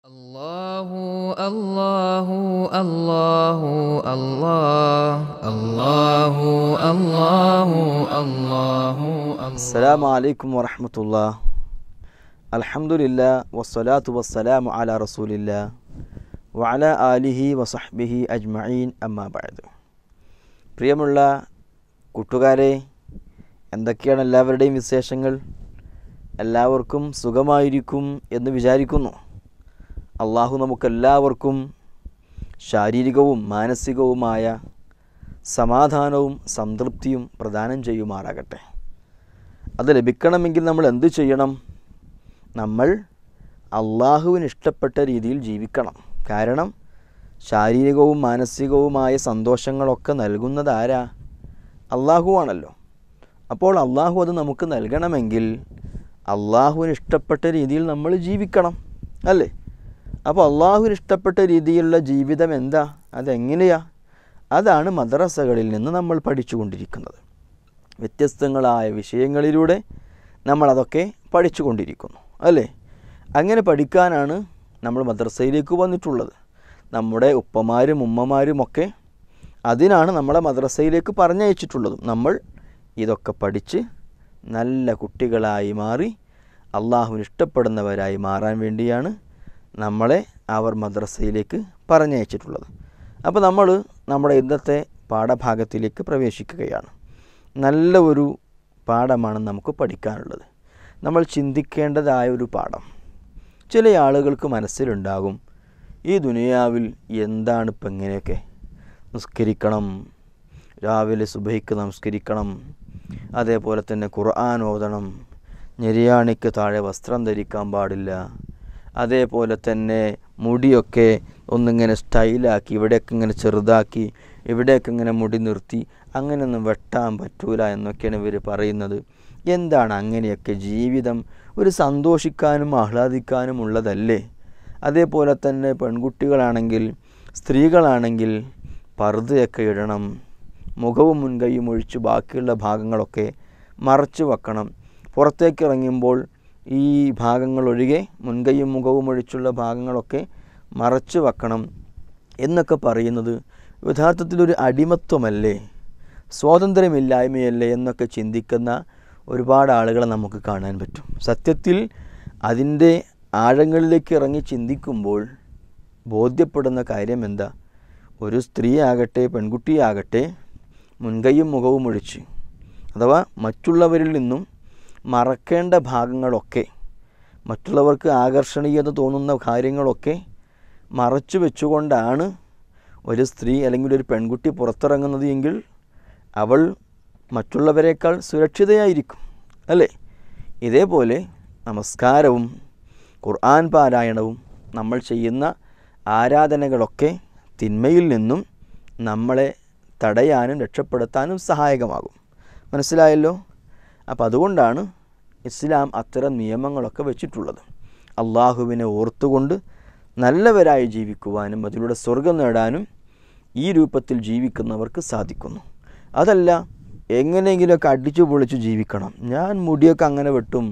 الله الله الله الله الله الله الله السلام عليكم ورحمة الله. الحمد لله والصلاة والسلام على رسول الله وعلى آله وصحبه أجمعين أما بعد. പ്രിയമുള്ള കൂട്ടുകാരെ, എന്തൊക്കെയാണ് എല്ലാവരുടെയും വിശേഷങ്ങൾ? എല്ലാവർക്കും സുഖമായിരിക്കും എന്ന് വിചാരിക്കുന്നു. അള്ളാഹു നമുക്കെല്ലാവർക്കും ശാരീരികവും മാനസികവുമായ സമാധാനവും സംതൃപ്തിയും പ്രദാനം ചെയ്യുമാറാകട്ടെ. അത് ലഭിക്കണമെങ്കിൽ നമ്മൾ എന്തു ചെയ്യണം? നമ്മൾ അള്ളാഹുവിന് ഇഷ്ടപ്പെട്ട രീതിയിൽ ജീവിക്കണം. കാരണം ശാരീരികവും മാനസികവുമായ സന്തോഷങ്ങളൊക്കെ നൽകുന്നത് ആരാ? അള്ളാഹുവാണല്ലോ. അപ്പോൾ അള്ളാഹു അത് നമുക്ക് നൽകണമെങ്കിൽ അള്ളാഹുവിന് ഇഷ്ടപ്പെട്ട രീതിയിൽ നമ്മൾ ജീവിക്കണം, അല്ലേ? അപ്പോൾ അള്ളാഹുവിന് ഇഷ്ടപ്പെട്ട രീതിയിലുള്ള ജീവിതം എന്താ? അതെങ്ങനെയാ? അതാണ് മദ്രസകളിൽ നിന്ന് നമ്മൾ പഠിച്ചുകൊണ്ടിരിക്കുന്നത്. വ്യത്യസ്തങ്ങളായ വിഷയങ്ങളിലൂടെ നമ്മളതൊക്കെ പഠിച്ചുകൊണ്ടിരിക്കുന്നു, അല്ലേ? അങ്ങനെ പഠിക്കാനാണ് നമ്മൾ മദ്രസയിലേക്ക് വന്നിട്ടുള്ളത്. നമ്മുടെ ഉപ്പമാരും ഉമ്മമാരുമൊക്കെ അതിനാണ് നമ്മളെ മദ്രസയിലേക്ക് പറഞ്ഞയച്ചിട്ടുള്ളതും. നമ്മൾ ഇതൊക്കെ പഠിച്ച് നല്ല കുട്ടികളായി മാറി അള്ളാഹുവിന് ഇഷ്ടപ്പെടുന്നവരായി മാറാൻ വേണ്ടിയാണ് നമ്മളെ അവർ മദ്രസയിലേക്ക് പറഞ്ഞയച്ചിട്ടുള്ളത്. അപ്പോൾ നമ്മൾ നമ്മുടെ ഇന്നത്തെ പാഠഭാഗത്തിലേക്ക് പ്രവേശിക്കുകയാണ്. നല്ല ഒരു പാഠമാണ് നമുക്ക് പഠിക്കാനുള്ളത്. നമ്മൾ ചിന്തിക്കേണ്ടതായ ഒരു പാഠം. ചില ആളുകൾക്ക് മനസ്സിലുണ്ടാകും, ഈ ദുനിയാവിൽ എന്താണ് ഇപ്പം ഇങ്ങനെയൊക്കെ? നിസ്കരിക്കണം, രാവിലെ സുബഹിക്ക് നമസ്കരിക്കണം, അതേപോലെ തന്നെ ഖുർആൻ ഓതണം, ഞെരിയാണിക്ക് താഴെ വസ്ത്രം ധരിക്കാൻ പാടില്ല, അതേപോലെ തന്നെ മുടിയൊക്കെ ഒന്നിങ്ങനെ സ്റ്റൈലാക്കി ഇവിടെയൊക്കെ ഇങ്ങനെ ചെറുതാക്കി ഇവിടെയൊക്കെ ഇങ്ങനെ മുടി നിർത്തി അങ്ങനെയൊന്നും വെട്ടാൻ പറ്റൂല എന്നൊക്കെയാണ് ഇവർ പറയുന്നത്. എന്താണ് അങ്ങനെയൊക്കെ? ജീവിതം ഒരു സന്തോഷിക്കാനും ആഹ്ലാദിക്കാനും ഉള്ളതല്ലേ? അതേപോലെ തന്നെ പെൺകുട്ടികളാണെങ്കിൽ സ്ത്രീകളാണെങ്കിൽ പർദ്ദയൊക്കെ ഇടണം, മുഖവും മുൻകൈയും ഒഴിച്ച് ബാക്കിയുള്ള ഭാഗങ്ങളൊക്കെ മറച്ചു വെക്കണം. പുറത്തേക്ക് ഇറങ്ങുമ്പോൾ ഈ ഭാഗങ്ങൾ ഒഴികെ മുൻകൈയും മുഖവും ഒഴിച്ചുള്ള ഭാഗങ്ങളൊക്കെ മറച്ചു വെക്കണം എന്നൊക്കെ പറയുന്നത് യഥാർത്ഥത്തിലൊരു അടിമത്വമല്ലേ, സ്വാതന്ത്ര്യമില്ലായ്മയല്ലേ എന്നൊക്കെ ചിന്തിക്കുന്ന ഒരുപാട് ആളുകളെ നമുക്ക് കാണാൻ പറ്റും. സത്യത്തിൽ അതിൻ്റെ ആഴങ്ങളിലേക്ക് ഇറങ്ങി ചിന്തിക്കുമ്പോൾ ബോധ്യപ്പെടുന്ന കാര്യം എന്താ? ഒരു സ്ത്രീ ആകട്ടെ പെൺകുട്ടിയാകട്ടെ മുൻകൈയും മുഖവും ഒഴിച്ച് അഥവാ മറ്റുള്ളവരിൽ നിന്നും മറക്കേണ്ട ഭാഗങ്ങളൊക്കെ, മറ്റുള്ളവർക്ക് ആകർഷണീയത തോന്നുന്ന കാര്യങ്ങളൊക്കെ മറച്ചു വെച്ചുകൊണ്ടാണ് ഒരു സ്ത്രീ അല്ലെങ്കിൽ ഒരു പെൺകുട്ടി പുറത്തിറങ്ങുന്നത് എങ്കിൽ അവൾ മറ്റുള്ളവരെക്കാൾ സുരക്ഷിതയായിരിക്കും, അല്ലേ? ഇതേപോലെ നമസ്കാരവും ഖുർആൻ പാരായണവും നമ്മൾ ചെയ്യുന്ന ആരാധനകളൊക്കെ തിന്മയിൽ നിന്നും നമ്മളെ തടയാനും രക്ഷപ്പെടുത്താനും സഹായകമാകും. മനസ്സിലായല്ലോ? അപ്പോൾ അതുകൊണ്ടാണ് ഇസ്ലാം അത്തരം നിയമങ്ങളൊക്കെ വെച്ചിട്ടുള്ളത്. അള്ളാഹുവിനെ ഓർത്തുകൊണ്ട് നല്ലവരായി ജീവിക്കുവാനും അതിലൂടെ സ്വർഗം നേടാനും ഈ രൂപത്തിൽ ജീവിക്കുന്നവർക്ക് സാധിക്കുന്നു. അതല്ല എങ്ങനെയെങ്കിലുമൊക്കെ അടിച്ചു പൊളിച്ച് ജീവിക്കണം, ഞാൻ മുടിയൊക്കെ അങ്ങനെ വെട്ടും,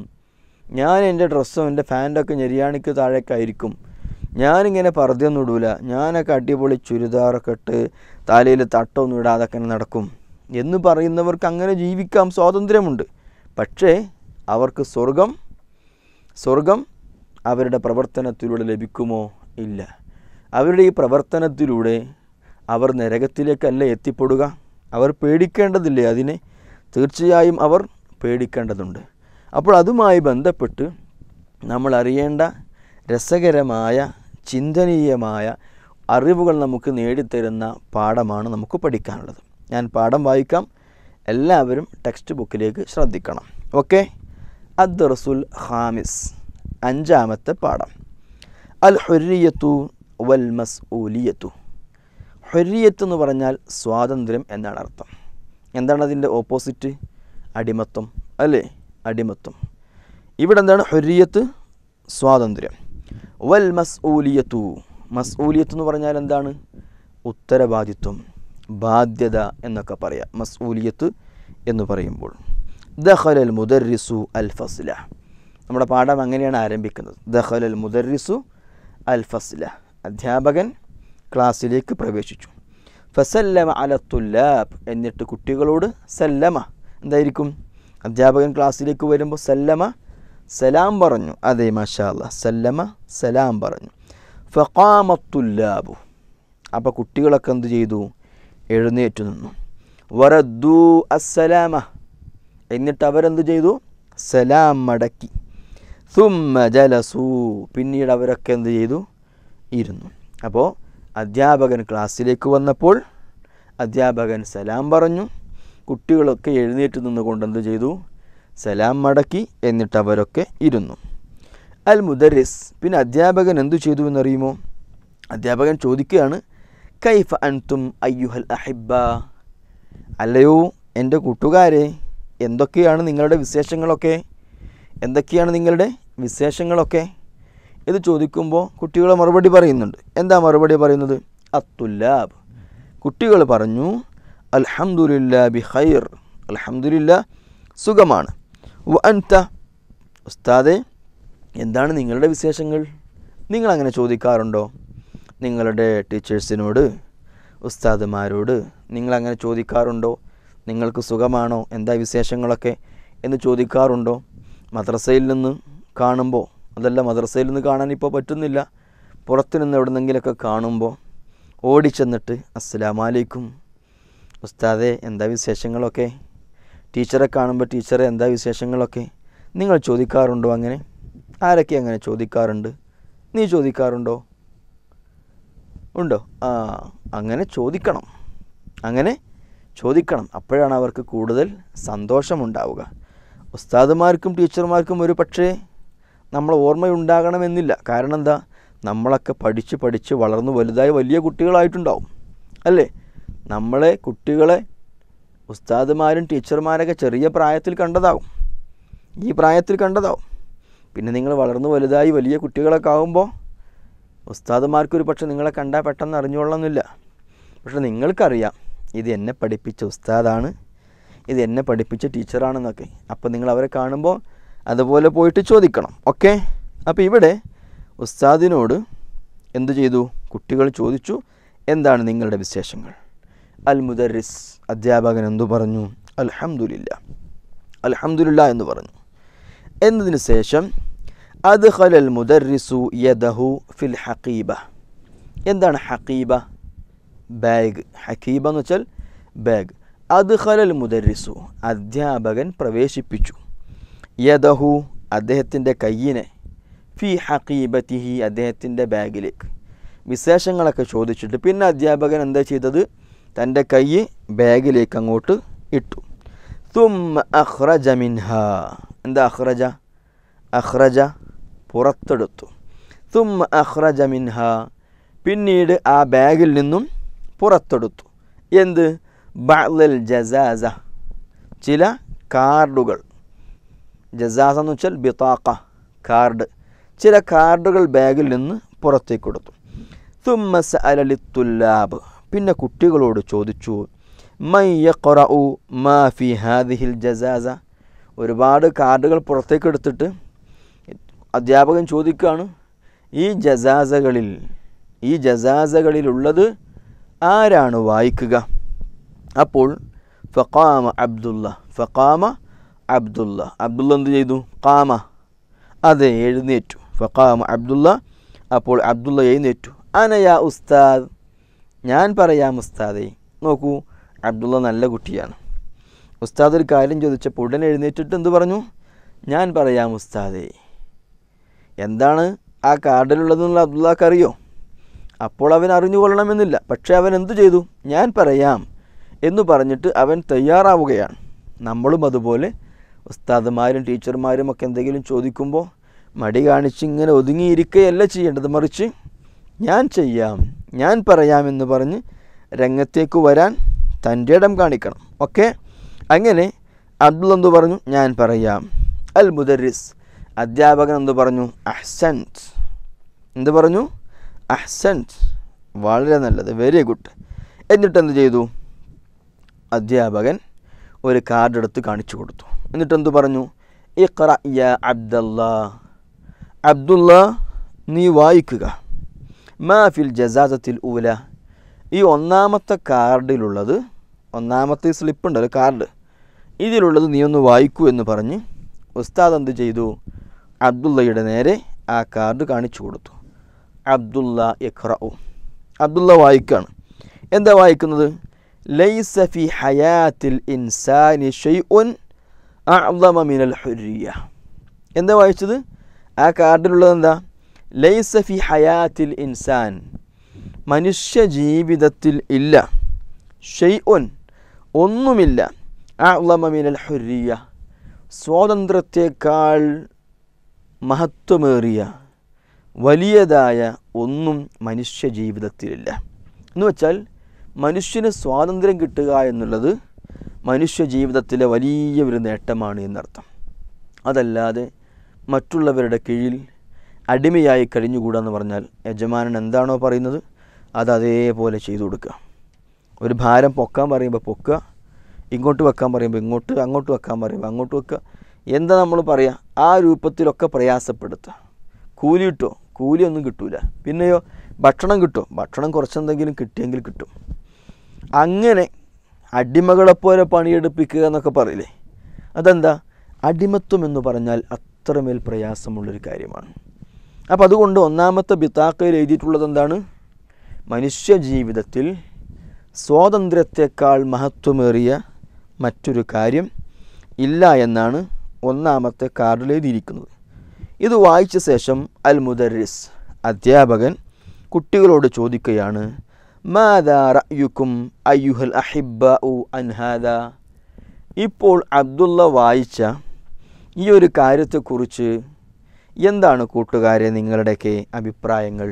ഞാൻ എൻ്റെ ഡ്രസ്സും എൻ്റെ ഫാൻ്റൊക്കെ ഞെരിയാണിക്ക് താഴേക്ക് ആയിരിക്കും, ഞാനിങ്ങനെ പർദ്ദയൊന്നും ഇടൂല, ഞാനൊക്കെ അടിപൊളി ചുരിദാറൊക്കെ ഇട്ട് തലയിൽ തട്ടൊന്നും ഇടാതൊക്കെ നടക്കും എന്ന് പറയുന്നവർക്ക് അങ്ങനെ ജീവിക്കാം, സ്വാതന്ത്ര്യമുണ്ട്. പക്ഷേ അവർക്ക് സ്വർഗം അവരുടെ പ്രവർത്തനത്തിലൂടെ ലഭിക്കുമോ? ഇല്ല. അവരുടെ ഈ പ്രവർത്തനത്തിലൂടെ അവർ നരകത്തിലേക്കല്ല എത്തിപ്പെടുക. അവർ പേടിക്കേണ്ടതില്ലേ അതിനെ? തീർച്ചയായും അവർ പേടിക്കേണ്ടതുണ്ട്. അപ്പോൾ അതുമായി ബന്ധപ്പെട്ട് നമ്മൾ അറിയേണ്ട രസകരമായ ചിന്തനീയമായ അറിവുകൾ നമുക്ക് നേടിത്തരുന്ന പാഠമാണ് നമുക്ക് പഠിക്കാനുള്ളത്. ഞാൻ പാഠം വായിക്കാം, എല്ലാവരും ടെക്സ്റ്റ് ബുക്കിലേക്ക് ശ്രദ്ധിക്കണം. ഓക്കെ. അദ്ദർസുൽ ഖാമിസ്, 5ാമത്തെ പാഠം. അൽ ഹുർരിയത്തു വൽ മസ്ഊലിയത്തു. ഹുർരിയത്ത് എന്ന് പറഞ്ഞാൽ സ്വാതന്ത്ര്യം എന്നാണ് അർത്ഥം. എന്താണ് അതിൻ്റെ ഓപ്പോസിറ്റ്? അടിമത്വം, അല്ലേ? അടിമത്വം. ഇവിടെ എന്താണ്? ഹുർരിയത്ത്, സ്വാതന്ത്ര്യം. വൽ മസ്ഊലിയത്തു, മസ്ഊലിയത്ത് എന്ന് പറഞ്ഞാൽ എന്താണ്? ഉത്തരവാദിത്വം, ബാധ്യത എന്നൊക്കെ പറയാം മസ്ഊലിയത്ത് എന്ന് പറയുമ്പോൾ. ദഖലൽ മുദർരിസു അൽ ഫസ്ല, നമ്മുടെ പാഠം അങ്ങനെയാണ് ആരംഭിക്കുന്നത്. ദഖലൽ മുദർരിസു അൽ ഫസ്ല, അധ്യാപകൻ ക്ലാസ്സിലേക്ക് പ്രവേശിച്ചു. ഫസല്ലമ അല തുല്ലാബ്, എന്നിട്ട് കുട്ടികളോട് സല്ലമ, എന്തായിരിക്കും? അധ്യാപകൻ ക്ലാസ്സിലേക്ക് വരുമ്പോൾ സല്ലമ, സലാം പറഞ്ഞു. അതെ, മാഷാ അല്ലാഹ്, സല്ലമ, സലാം പറഞ്ഞു. ഫഖാമത്തുല്ലാബു, അപ്പോൾ കുട്ടികളൊക്കെ എന്ത് ചെയ്തു? എഴുന്നേറ്റു നിന്നു. വറദ്ദു അസ്സലാമ, എന്നിട്ട് അവരെന്ത് ചെയ്തു? സലാം മടക്കി. സുമ്മ ജലസു, പിന്നീട് അവരൊക്കെ എന്ത് ചെയ്തു? ഇരുന്നു. അപ്പോൾ അധ്യാപകൻ ക്ലാസ്സിലേക്ക് വന്നപ്പോൾ അധ്യാപകൻ സലാം പറഞ്ഞു. കുട്ടികളൊക്കെ എഴുന്നേറ്റ് നിന്നുകൊണ്ട് എന്ത് ചെയ്തു? സലാം മടക്കി. എന്നിട്ട് അവരൊക്കെ ഇരുന്നു. അൽ മുദരിസ്, പിന്നെ അധ്യാപകൻ എന്തു ചെയ്തു എന്നറിയുമോ? അധ്യാപകൻ ചോദിക്കുകയാണ്, കൈഫ അൻതും അയ്യുഹൽ അഹിബ്ബ, അല്ലയോ എൻ്റെ കൂട്ടുകാരെ, എന്തൊക്കെയാണ് നിങ്ങളുടെ വിശേഷങ്ങളൊക്കെ? എന്തൊക്കെയാണ് നിങ്ങളുടെ വിശേഷങ്ങളൊക്കെ? ഇത് ചോദിക്കുമ്പോൾ കുട്ടികൾ മറുപടി പറയുന്നുണ്ട്. എന്താ മറുപടി പറയുന്നത്? അത്തുല്ലാബ്, കുട്ടികൾ പറഞ്ഞു, അൽഹംദുലില്ലാ ബിഖൈർ, അൽഹംദുലില്ലാ സുഖമാണ്. വ അൻത, ഉസ്താദേ എന്താണ് നിങ്ങളുടെ വിശേഷങ്ങൾ? നിങ്ങളങ്ങനെ ചോദിക്കാറുണ്ടോ? നിങ്ങളുടെ ടീച്ചേഴ്സിനോട്, ഉസ്താദുമാരോട് നിങ്ങളങ്ങനെ ചോദിക്കാറുണ്ടോ? നിങ്ങൾക്ക് സുഖമാണോ, എന്താ വിശേഷങ്ങളൊക്കെ എന്ന് ചോദിക്കാറുണ്ടോ? മദ്രസയിൽ നിന്ന് കാണുമ്പോൾ, അതല്ല മദ്രസയിൽ നിന്ന് കാണാൻ ഇപ്പോൾ പറ്റുന്നില്ല, പുറത്തു നിന്ന് എവിടെന്നെങ്കിലൊക്കെ കാണുമ്പോൾ ഓടിച്ചെന്നിട്ട് അസ്സലാമു അലൈക്കും ഉസ്താദേ എന്താ വിശേഷങ്ങളൊക്കെ, ടീച്ചറെ കാണുമ്പോൾ ടീച്ചറെ എന്താ വിശേഷങ്ങളൊക്കെ നിങ്ങൾ ചോദിക്കാറുണ്ടോ? അങ്ങനെ ആരൊക്കെ അങ്ങനെ ചോദിക്കാറുണ്ട്? നീ ചോദിക്കാറുണ്ടോ? ഉണ്ടോ? അങ്ങനെ ചോദിക്കണം, അങ്ങനെ ചോദിക്കണം. അപ്പോഴാണ് അവർക്ക് കൂടുതൽ സന്തോഷമുണ്ടാവുക. ഉസ്താദുമാർക്കും ടീച്ചർമാർക്കും ഒരു പക്ഷേ നമ്മൾ ഓർമ്മയുണ്ടാകണമെന്നില്ല. കാരണം എന്താ? നമ്മളൊക്കെ പഠിച്ച് വളർന്നു വലുതായി വലിയ കുട്ടികളായിട്ടുണ്ടാവും, അല്ലേ? നമ്മളെ കുട്ടികളെ ഉസ്താദുമാരും ടീച്ചർമാരൊക്കെ ചെറിയ പ്രായത്തിൽ കണ്ടതാവും, ഈ പ്രായത്തിൽ കണ്ടതാവും. പിന്നെ നിങ്ങൾ വളർന്നു വലുതായി വലിയ കുട്ടികളൊക്കെ ആകുമ്പോൾ ഉസ്താദുമാർക്കൊരു പക്ഷെ നിങ്ങളെ കണ്ടാൽ പെട്ടെന്ന് അറിഞ്ഞുകൊള്ളണമെന്നില്ല. പക്ഷെ നിങ്ങൾക്കറിയാം ഇത് എന്നെ പഠിപ്പിച്ച ഉസ്താദാണ്, ഇത് എന്നെ പഠിപ്പിച്ച ടീച്ചറാണെന്നൊക്കെ. അപ്പോൾ നിങ്ങൾ അവരെ കാണുമ്പോൾ അതുപോലെ പോയിട്ട് ചോദിക്കണം. ഓക്കെ, അപ്പോൾ ഇവിടെ ഉസ്താദിനോട് എന്തു ചെയ്തു? കുട്ടികൾ ചോദിച്ചു, എന്താണ് നിങ്ങളുടെ വിശേഷങ്ങൾ? അൽ മുദരിസ്, അധ്യാപകൻ എന്തു പറഞ്ഞു? അൽഹംദുലില്ലാ, അൽഹംദുലില്ലാ എന്ന് പറഞ്ഞു. എന്നതിന് ശേഷം അദ്ഖലൽ മുദരിസു യദഹു ഫിൽ ഹഖീബ. എന്താണ് ഹഖീബ? ബാഗ്. ഹഖീബ എന്ന് വെച്ചാൽ ബാഗ്. അദ്ഖലൽ മുദരിസു, അധ്യാപകൻ പ്രവേശിപ്പിച്ചു, യദഹു അദ്ദേഹത്തിൻ്റെ കയ്യിനെ, ഫി ഹഖീബത്തിഹി അദ്ദേഹത്തിൻ്റെ ബാഗിലേക്ക്. വിശേഷങ്ങളൊക്കെ ചോദിച്ചിട്ട് പിന്നെ അധ്യാപകൻ എന്താ ചെയ്തത്? തൻ്റെ കൈ ബാഗിലേക്ക് അങ്ങോട്ട് ഇട്ടു. തുമ്മ അഖ്റജ മിൻഹ, എന്താ അഖ്റജ? അഖ്റജ പുറത്തെടുത്തു. തുമ്മ അഖ്റജ മിൻഹ, പിന്നീട് ആ ബാഗിൽ നിന്നും പുറത്തെടുത്തു. എന്ത്? ബഅ്ലൽ ജസാസ, ചില കാർഡുകൾ. ജസാസ എന്ന് വെച്ചാൽ ബിതാഖ, കാർഡ്. ചില കാർഡുകൾ ബാഗിൽ നിന്ന് പുറത്തേക്ക് കൊടുത്തു. തുമ്മ സഅല ലിത്തുല്ലാബ്, പിന്നെ കുട്ടികളോട് ചോദിച്ചു, മൻ യഖറഉ മാ ഫി ഹാദിഹിൽ ജസാസ. ഒരുപാട് കാർഡുകൾ പുറത്തേക്ക് എടുത്തിട്ട് അധ്യാപകൻ ചോദിക്കുകയാണ്, ഈ ജസാസകളിലുള്ളത് ആരാണ് വായിക്കുക? അപ്പോൾ ഫഖാമ അബ്ദുള്ള, അബ്ദുള്ള എന്ത് ചെയ്തു? ഖാമ, അതെ എഴുന്നേറ്റു. ഫഖാമ അബ്ദുള്ള, അപ്പോൾ അബ്ദുള്ള എഴുന്നേറ്റു. അനയാ ഉസ്താദ്, ഞാൻ പറയാം ഉസ്താദേ. നോക്കൂ, അബ്ദുള്ള നല്ല കുട്ടിയാണ്. ഉസ്താദ് ഒരു കാര്യം ചോദിച്ചപ്പോൾ ഉടനെ എഴുന്നേറ്റിട്ട് എന്ത് പറഞ്ഞു? ഞാൻ പറയാം ഉസ്താദേ. എന്താണ് ആ കാർഡിലുള്ളതെന്നുള്ള അബ്ദുള്ളക്ക് അറിയോ? അപ്പോൾ അവൻ അറിഞ്ഞുകൊള്ളണമെന്നില്ല. പക്ഷേ അവൻ എന്തു ചെയ്തു? ഞാൻ പറയാം എന്ന് പറഞ്ഞിട്ട് അവൻ തയ്യാറാവുകയാണ്. നമ്മളും അതുപോലെ ഉസ്താദുമാരും ടീച്ചർമാരും ഒക്കെ എന്തെങ്കിലും ചോദിക്കുമ്പോൾ മടി കാണിച്ച് ഇങ്ങനെ ഒതുങ്ങിയിരിക്കുകയല്ല ചെയ്യേണ്ടത്, മറിച്ച് ഞാൻ ചെയ്യാം, ഞാൻ പറയാമെന്ന് പറഞ്ഞ് രംഗത്തേക്ക് വരാൻ തൻ്റെ ഇടം കാണിക്കണം. ഓക്കെ, അങ്ങനെ അബ്ദുള്ള എന്തു പറഞ്ഞു? ഞാൻ പറയാം. അൽ മുദരിസ്, അധ്യാപകൻ എന്തു പറഞ്ഞു? അഹ്സൻത്. എന്ത് പറഞ്ഞു? അഹ്സൻത്, വളരെ നല്ലത്, വെരി ഗുഡ്. എന്നിട്ട് എന്ത് ചെയ്തു? അധ്യാപകൻ ഒരു കാർഡ് എടുത്ത് കാണിച്ചു കൊടുത്തു. എന്നിട്ട് എന്തു പറഞ്ഞു? ഇഖ്റ യാ അബ്ദുള്ള, അബ്ദുള്ള നീ വായിക്കുക. മാ ഫിൽ ജസാസത്തിൽ ഊല, ഈ ഒന്നാമത്തെ കാർഡിലുള്ളത്, ഒന്നാമത്തെ സ്ലിപ്പ് ഉണ്ടല്ലോ കാർഡ്, ഇതിലുള്ളത് നീ ഒന്ന് വായിക്കൂ എന്ന് പറഞ്ഞ് ഉസ്താദ് എന്ത് ചെയ്തു? അബ്ദുള്ളയുടെ നേരെ ആ കാർഡ് കാണിച്ചു കൊടുത്തു. അബ്ദുള്ള യഖ്റഉ, അബ്ദുള്ള വായിക്കാണ്. എന്താ വായിക്കുന്നത്? ലൈസ ഫി ഹയാത്തിൽ ഇൻസാനി ഷൈഉൻ അഅ്ളമ മിനൽ ഹുരിയ. എന്താ വായിച്ചത്? ആ കാർഡിലുള്ളത് എന്താ? ലൈസ ഫി ഹയാത്തിൽ ഇൻസാൻ, മനുഷ്യ ജീവിതത്തിൽ ഇല്ല, ഷൈഉൻ ഒന്നുമില്ല, അഅ്ളമ മിനൽ ഹുരിയ സ്വാതന്ത്ര്യത്തെക്കാൾ മഹത്വമേറിയ വലിയതായ ഒന്നും മനുഷ്യ ജീവിതത്തിലില്ല. എന്ന് വെച്ചാൽ മനുഷ്യന് സ്വാതന്ത്ര്യം കിട്ടുക എന്നുള്ളത് മനുഷ്യ ജീവിതത്തിലെ വലിയ ഒരു നേട്ടമാണ് എന്നർത്ഥം. അതല്ലാതെ മറ്റുള്ളവരുടെ കീഴിൽ അടിമയായി കഴിഞ്ഞുകൂടാന്ന് പറഞ്ഞാൽ യജമാനൻ എന്താണോ പറയുന്നത് അത് അതേപോലെ ചെയ്തു കൊടുക്കുക. ഒരു ഭാരം പൊക്കാൻ പറയുമ്പോൾ പൊക്കുക, ഇങ്ങോട്ട് വെക്കാൻ പറയുമ്പോൾ ഇങ്ങോട്ട്, അങ്ങോട്ട് വെക്കാൻ പറയുമ്പോൾ അങ്ങോട്ട് വെക്കുക. എന്താ നമ്മൾ പറയുക? ആ രൂപത്തിലൊക്കെ പ്രയാസപ്പെടുത്തുക. കൂലി കിട്ടുമോ? കൂലിയൊന്നും കിട്ടൂല. പിന്നെയോ ഭക്ഷണം കിട്ടുമോ? ഭക്ഷണം കുറച്ചെന്തെങ്കിലും കിട്ടിയെങ്കിൽ കിട്ടും. അങ്ങനെ അടിമകളെപ്പോലെ പണിയെടുപ്പിക്കുക എന്നൊക്കെ പറയില്ലേ, അതെന്താ? അടിമത്വം എന്ന് പറഞ്ഞാൽ അത്രമേൽ പ്രയാസമുള്ളൊരു കാര്യമാണ്. അപ്പം അതുകൊണ്ട് ഒന്നാമത്തെ ബിത്താഖയിൽ എഴുതിയിട്ടുള്ളത് എന്താണ്? മനുഷ്യ ജീവിതത്തിൽ സ്വാതന്ത്ര്യത്തെക്കാൾ മഹത്വമേറിയ മറ്റൊരു കാര്യം ഇല്ല എന്നാണ് ഒന്നാമത്തെ കാർഡിൽ എഴുതിയിരിക്കുന്നത്. ഇത് വായിച്ച ശേഷം അൽ മുദർരിസ്, അധ്യാപകൻ, കുട്ടികളോട് ചോദിക്കുകയാണ്, മാദാ റഅയുക്കും അയ്യുഹൽ അഹിബ്ബഉ അൻ ഹാദാ. ഇപ്പോൾ അബ്ദുള്ള വായിച്ച ഈ ഒരു കാര്യത്തെക്കുറിച്ച് എന്താണ് കൂട്ടുകാരെ നിങ്ങളുടെയൊക്കെ അഭിപ്രായങ്ങൾ?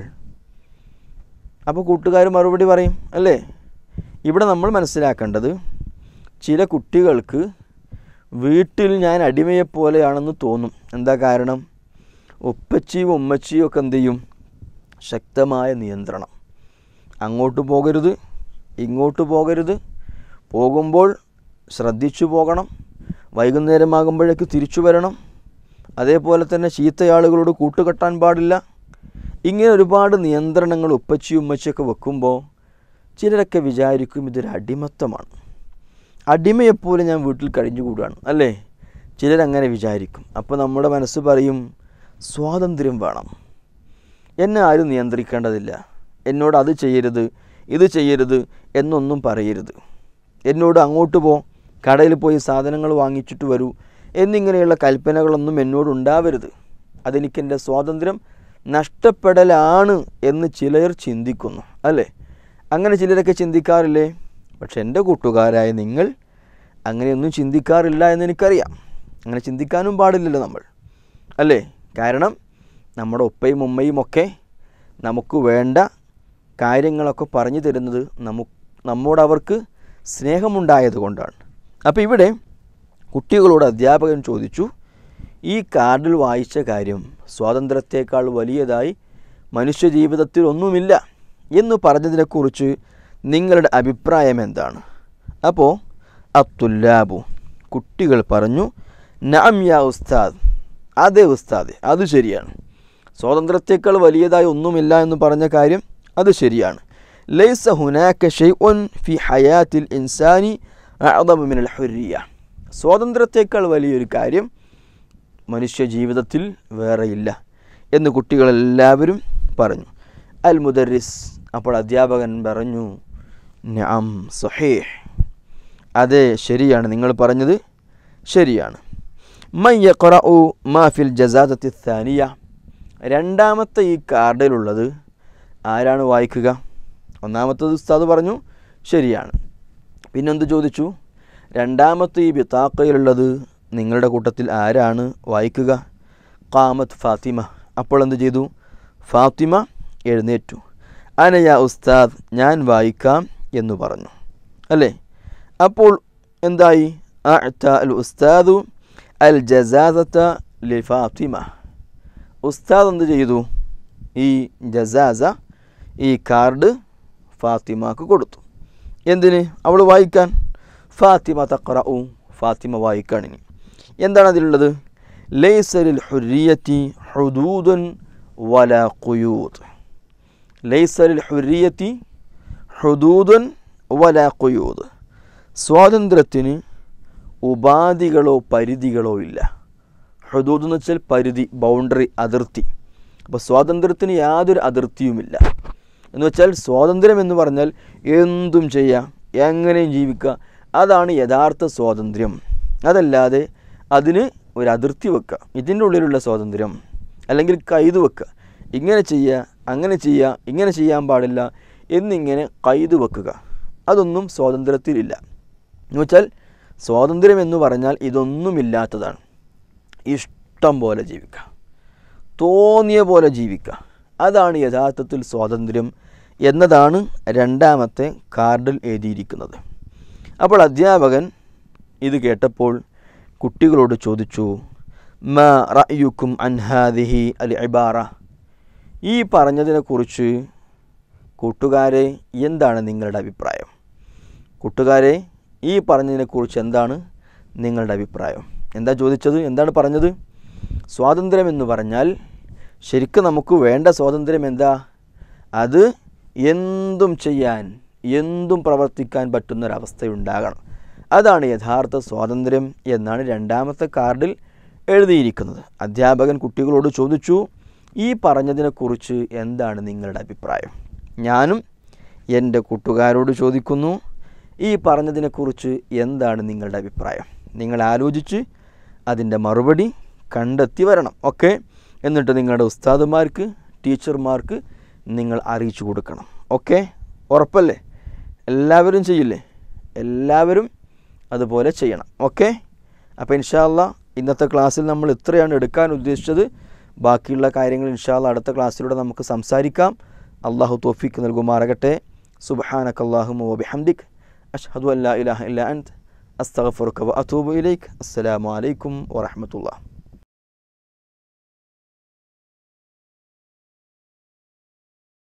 അപ്പോൾ കൂട്ടുകാർ മറുപടി പറയും അല്ലേ? ഇവിടെ നമ്മൾ മനസ്സിലാക്കേണ്ടത്, ചില കുട്ടികൾക്ക് വീട്ടിൽ ഞാൻ അടിമയെപ്പോലെയാണെന്ന് തോന്നും. എന്താ കാരണം? ഉപ്പച്ചിയും ഉമ്മച്ചിയും ഒക്കെ എന്ത് ചെയ്യും? ശക്തമായ നിയന്ത്രണം. അങ്ങോട്ട് പോകരുത്, ഇങ്ങോട്ട് പോകരുത്, പോകുമ്പോൾ ശ്രദ്ധിച്ചു പോകണം, വൈകുന്നേരമാകുമ്പോഴേക്ക് തിരിച്ചു വരണം, അതേപോലെ തന്നെ ചീത്തയാളുകളോട് കൂട്ടുകെട്ടാൻ പാടില്ല. ഇങ്ങനെ ഒരുപാട് നിയന്ത്രണങ്ങൾ ഉപ്പച്ചിയും ഉമ്മച്ചിയൊക്കെ വെക്കുമ്പോൾ ചിലരൊക്കെ വിചാരിക്കും ഇതൊരു അടിമത്തമാണ്, അടിമയെപ്പോലെ ഞാൻ വീട്ടിൽ കഴിഞ്ഞുകൂടുകയാണ് അല്ലേ? ചിലരങ്ങനെ വിചാരിക്കും. അപ്പോൾ നമ്മുടെ മനസ്സ് പറയും സ്വാതന്ത്ര്യം വേണം, എന്നെ ആരും നിയന്ത്രിക്കേണ്ടതില്ല, എന്നോട് അത് ചെയ്യരുത് ഇത് ചെയ്യരുത് എന്നൊന്നും പറയരുത്, എന്നോട് അങ്ങോട്ട് പോ, കടയിൽ പോയി സാധനങ്ങൾ വാങ്ങിച്ചിട്ട് വരൂ എന്നിങ്ങനെയുള്ള കൽപ്പനകളൊന്നും എന്നോട് ഉണ്ടാവരുത്, അതെനിക്കെൻ്റെ സ്വാതന്ത്ര്യം നഷ്ടപ്പെടലാണ് എന്ന് ചിലർ ചിന്തിക്കുന്നു അല്ലേ? അങ്ങനെ ചിലരൊക്കെ ചിന്തിക്കാറില്ലേ? പക്ഷെ എൻ്റെ കൂട്ടുകാരായ നിങ്ങൾ അങ്ങനെയൊന്നും ചിന്തിക്കാറില്ല എന്നെനിക്കറിയാം. അങ്ങനെ ചിന്തിക്കാനും പാടില്ലല്ലോ നമ്മൾ അല്ലേ? കാരണം നമ്മുടെ ഉപ്പയും ഉമ്മയും ഒക്കെ നമുക്ക് വേണ്ട കാര്യങ്ങളൊക്കെ പറഞ്ഞു തരുന്നത് നമ്മോട് അവർക്ക് സ്നേഹമുണ്ടായത് കൊണ്ടാണ്. അപ്പോൾ ഇവിടെ കുട്ടികളോട് അധ്യാപകൻ ചോദിച്ചു, ഈ കാർഡിൽ വായിച്ച കാര്യം സ്വാതന്ത്ര്യത്തെക്കാൾ വലിയതായി മനുഷ്യ ജീവിതത്തിൽ ഒന്നുമില്ല എന്ന് പറഞ്ഞതിനെക്കുറിച്ച് നിങ്ങളുടെ അഭിപ്രായം എന്താണ്? അപ്പോൾ അത്തുല്ലാബു, കുട്ടികൾ പറഞ്ഞു, നഅം യാ ഉസ്താദ്, അതെ ഉസ്താദ്, അത് ശരിയാണ്, സ്വാതന്ത്ര്യത്തെക്കാൾ വലിയതായി ഒന്നുമില്ല എന്ന് പറഞ്ഞ കാര്യം അത് ശരിയാണ്. ലൈസ ഹുനാക ഷൈഉൻ ഫി ഹയാത്തിൽ ഇൻസാനി അഅ്ളമ മിനൽ ഹുരിയ, സ്വാതന്ത്ര്യത്തെക്കാൾ വലിയൊരു കാര്യം മനുഷ്യ ജീവിതത്തിൽ വേറെയില്ല എന്ന് കുട്ടികളെല്ലാവരും പറഞ്ഞു. അൽ മുദർരിസ്, അപ്പോൾ അധ്യാപകൻ പറഞ്ഞു, നഅം സഹീഹ്, അതെ ശരിയാണ്, നിങ്ങൾ പറഞ്ഞത് ശരിയാണ്. മൻ യഖറഉ മാ ഫിൽ ജസാസത്തി സാനിയ, രണ്ടാമത്തെ ഈ കാർഡിലുള്ളത് ആരാണ് വായിക്കുക? ഒന്നാമത്തത് ഉസ്താദ് പറഞ്ഞു ശരിയാണ്, പിന്നെന്ത് ചോദിച്ചു? രണ്ടാമത്തെ ഈ ബിത്താഖയിലുള്ളത് നിങ്ങളുടെ കൂട്ടത്തിൽ ആരാണ് വായിക്കുക? ഖാമത്ത് ഫാത്തിമ, അപ്പോൾ എന്ത് ചെയ്തു? ഫാത്തിമ എഴുന്നേറ്റു. അനയാ ഉസ്താദ്, ഞാൻ വായിക്കാം എന്ന് പറഞ്ഞു അല്ലേ? അപ്പോൾ എന്തായി? അഅത അൽ ഉസ്താദു അൽ ജസാസത ലി ഫാത്തിമ, ഉസ്താദ് എന്ത് ചെയ്തു? ഈ ജസാസ, ഈ കാർഡ് ഫാത്തിമക്ക് കൊടുത്തു. എന്തിന്? അവൾ വായിക്കാൻ. ഫാത്തിമ തഖറഉ, ഫാത്തിമ വായിക്കാണിനി. എന്താണ് അതിലുള്ളത്? ലൈസ ലിൽ ഹുരിയത്തി ഹുദൂദുൻ വലാ ഖുയൂദ്, ലൈസ ലിൽ ഹുരിയത്തി ഹുദൂദുൻ വലാ ഖുയൂദ്. സ്വാതന്ത്ര്യത്തിന് ഉപാധികളോ പരിധികളോ ഇല്ല. ഹുദൂദ് എന്ന് വെച്ചാൽ പരിധി, ബൗണ്ടറി, അതിർത്തി. അപ്പോൾ സ്വാതന്ത്ര്യത്തിന് യാതൊരു അതിർത്തിയുമില്ല. എന്ന് വെച്ചാൽ സ്വാതന്ത്ര്യം എന്ന് പറഞ്ഞാൽ എന്തും ചെയ്യാം, എങ്ങനെയും ജീവിക്കുക. അതാണ് യഥാർത്ഥ സ്വാതന്ത്ര്യം. അതല്ലാതെ അതിന് ഒരു അതിർത്തി വെക്കുക, ഇതിൻ്റെ ഉള്ളിലുള്ള സ്വാതന്ത്ര്യം, അല്ലെങ്കിൽ കൈത് വെക്കുക, ഇങ്ങനെ ചെയ്യുക, അങ്ങനെ ചെയ്യുക, ഇങ്ങനെ ചെയ്യാൻ പാടില്ല എന്നിങ്ങനെ കൈത് വെക്കുക, അതൊന്നും സ്വാതന്ത്ര്യത്തിലില്ല. എന്ന് വെച്ചാൽ സ്വാതന്ത്ര്യം എന്ന് പറഞ്ഞാൽ ഇതൊന്നുമില്ലാത്തതാണ്. ഇഷ്ടം പോലെ ജീവിക്കുക, തോന്നിയ പോലെ ജീവിക്കുക, അതാണ് യഥാർത്ഥത്തിൽ സ്വാതന്ത്ര്യം എന്നതാണ് രണ്ടാമത്തെ കാർഡിൽ എഴുതിയിരിക്കുന്നത്. അപ്പോൾ അധ്യാപകൻ ഇത് കേട്ടപ്പോൾ കുട്ടികളോട് ചോദിച്ചു, മാ റഅയുക്കും അൻ ഹാദിഹി അൽ ഇബാറ, ഈ പറഞ്ഞതിനെക്കുറിച്ച് കൂട്ടുകാരെ എന്താണ് നിങ്ങളുടെ അഭിപ്രായം? കൂട്ടുകാരെ, ഈ പറഞ്ഞതിനെക്കുറിച്ച് എന്താണ് നിങ്ങളുടെ അഭിപ്രായം? എന്താ ചോദിച്ചത്? എന്താണ് പറഞ്ഞത്? സ്വാതന്ത്ര്യം എന്ന് പറഞ്ഞാൽ ശരിക്കും നമുക്ക് വേണ്ട സ്വാതന്ത്ര്യം എന്താ? അത് എന്തും ചെയ്യാൻ, എന്തും പ്രവർത്തിക്കാൻ പറ്റുന്നൊരവസ്ഥയുണ്ടാകണം. അതാണ് യഥാർത്ഥ സ്വാതന്ത്ര്യം എന്നാണ് രണ്ടാമത്തെ കാർഡിൽ എഴുതിയിരിക്കുന്നത്. അധ്യാപകൻ കുട്ടികളോട് ചോദിച്ചു, ഈ പറഞ്ഞതിനെക്കുറിച്ച് എന്താണ് നിങ്ങളുടെ അഭിപ്രായം? ഞാനും എൻ്റെ കൂട്ടുകാരോട് ചോദിക്കുന്നു, ഈ പറഞ്ഞതിനെക്കുറിച്ച് എന്താണ് നിങ്ങളുടെ അഭിപ്രായം? നിങ്ങൾ ആലോചിച്ച് അതിൻ്റെ മറുപടി കണ്ടെത്തി വരണം. ഓക്കെ, എന്നിട്ട് നിങ്ങളുടെ ഉസ്താദുമാർക്ക്, ടീച്ചർമാർക്ക് നിങ്ങൾ അറിയിച്ചു കൊടുക്കണം. ഓക്കെ, ഉറപ്പല്ലേ? എല്ലാവരും ചെയ്യില്ലേ? എല്ലാവരും അതുപോലെ ചെയ്യണം. ഓക്കെ, അപ്പോൾ ഇൻഷാ അല്ലാഹ് ഇന്നത്തെ ക്ലാസ്സിൽ നമ്മൾ ഇത്രയാണ് എടുക്കാൻ ഉദ്ദേശിച്ചത്. ബാക്കിയുള്ള കാര്യങ്ങൾ ഇൻഷാ അല്ലാഹ് അടുത്ത ക്ലാസ്സിലൂടെ നമുക്ക് സംസാരിക്കാം. അള്ളാഹു തൗഫീഖ് നൽകുമാറാകട്ടെ. സുബ്ഹാനകല്ലാഹുമ്മ വബിഹംദിക് അഷ്ഹദു അൻ ലാ ഇലാഹ ഇല്ലാ അൻത അസ്തഗ്ഫിറുക വഅതൂബു ഇലൈക്. അസ്സലാമു അലൈക്കും വറഹ്മത്തുള്ളാഹി.